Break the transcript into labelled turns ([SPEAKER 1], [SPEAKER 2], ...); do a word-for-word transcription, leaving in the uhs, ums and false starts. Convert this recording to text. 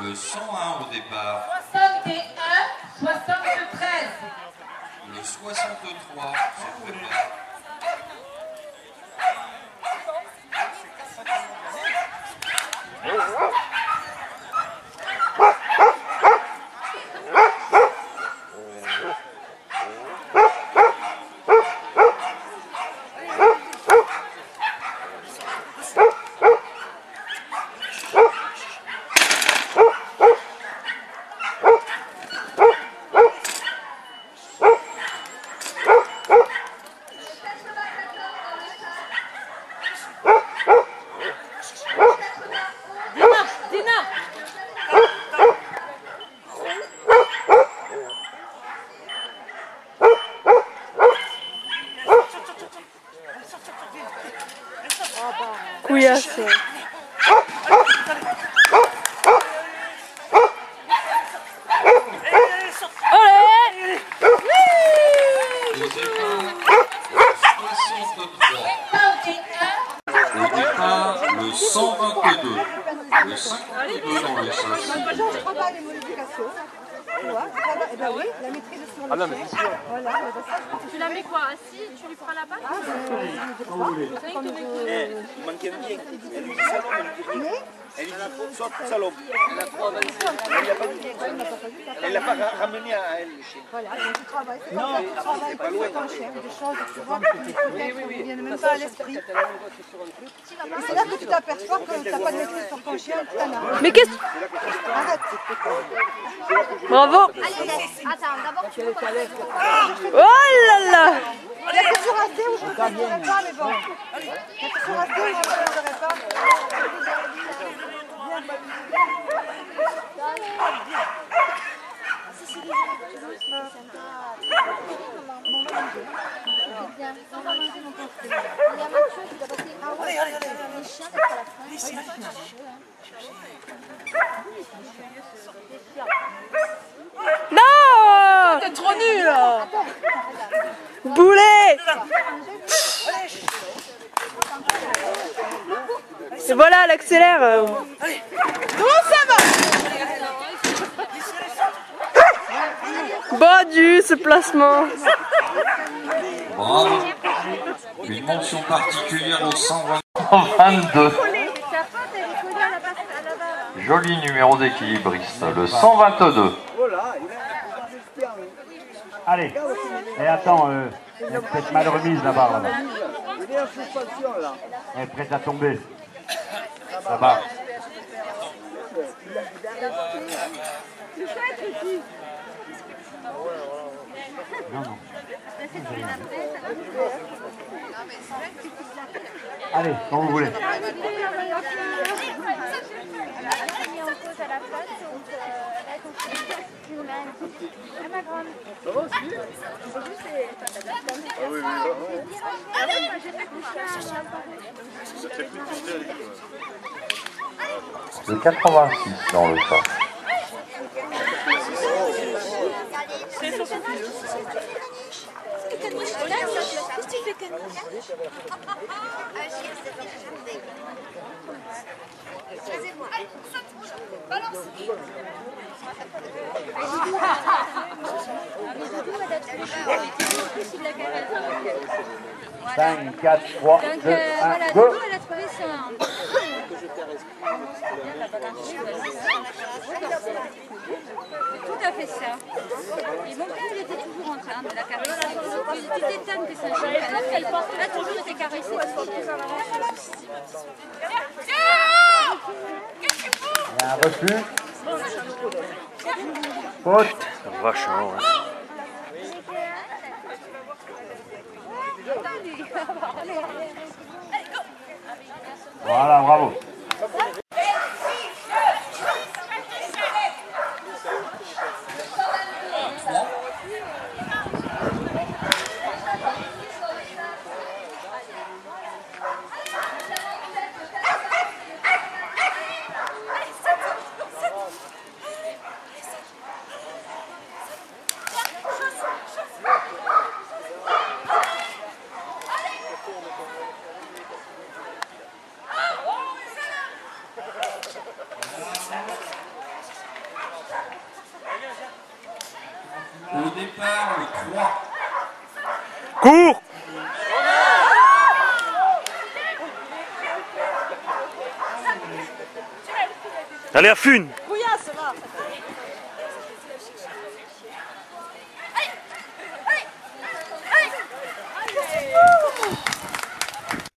[SPEAKER 1] Le cent un au départ.
[SPEAKER 2] soixante et un, soixante-treize.
[SPEAKER 1] Le soixante-trois se prépare.
[SPEAKER 3] Couillasse.
[SPEAKER 1] Au départ, le cent vingt-deux. Le cinquante-deux dans les châssis.
[SPEAKER 4] Je ne prends pas les modifications. Tu vois, eh ben oui, la maîtrise sur le
[SPEAKER 5] Ah non, mais c'est sûr.
[SPEAKER 4] Voilà,
[SPEAKER 3] Tu la mets quoi assis? Tu lui feras la balle?
[SPEAKER 4] ah, ben,
[SPEAKER 5] Quand vous voulez.
[SPEAKER 6] Eh, il manquait un bien. Elle lui dit salon, elle lui dit rien. Elle lui dit saute salon. Elle a trois vingt-cinq. Elle l'a pas dit. Elle l'a pas ramené à elle, le chien.
[SPEAKER 4] voilà, donc tu travailles. C'est comme
[SPEAKER 6] Non,
[SPEAKER 4] ça
[SPEAKER 6] mais
[SPEAKER 4] que tu
[SPEAKER 6] après,
[SPEAKER 4] travailles
[SPEAKER 6] c'est pas loin.
[SPEAKER 4] sur ton chien, des choses que tu vois qui ne viennent même pas à l'esprit. Et c'est là que tu t'aperçois que tu n'as pas de maîtrise sur ton chien, tu t'en as.
[SPEAKER 3] Mais qu'est-ce?
[SPEAKER 4] Arrête.
[SPEAKER 3] Bravo.
[SPEAKER 7] Attends, d'abord tu veux
[SPEAKER 3] Oh là là.
[SPEAKER 4] Il y a que sur A C où je ne comprendrais pas, mais bon. Il y a que sur A C où je ne comprendrais pas.
[SPEAKER 3] Non.
[SPEAKER 4] T'es trop nul là.
[SPEAKER 3] Boulet. Et voilà, elle accélère.
[SPEAKER 4] Comment ça va?
[SPEAKER 3] Bon Dieu, ce placement.
[SPEAKER 1] Bravo. Une mention particulière au cent vingt-deux. Joli numéro d'équilibriste, le cent vingt-deux.
[SPEAKER 5] Allez. Et attends, euh, elle est peut-être mal remise la barre là-bas. Elle est prête à tomber. Là-bas. Non, non. Allez, quand vous voulez.
[SPEAKER 1] Le quatre-vingt-six dans le chat.
[SPEAKER 5] cinq, quatre, trois, deux, un, go!
[SPEAKER 7] Elle a trouvé ça. Tout à fait ça. Et mon père, il était toujours en train de la caresser. Tu t'étonnes que ça ne change pas. Elle a toujours été caressée.
[SPEAKER 5] Il y a un refus. Faute.
[SPEAKER 6] Vachement.
[SPEAKER 5] Voilà, bravo.
[SPEAKER 1] Au départ, le trois.
[SPEAKER 5] Cours! Allez à Fune!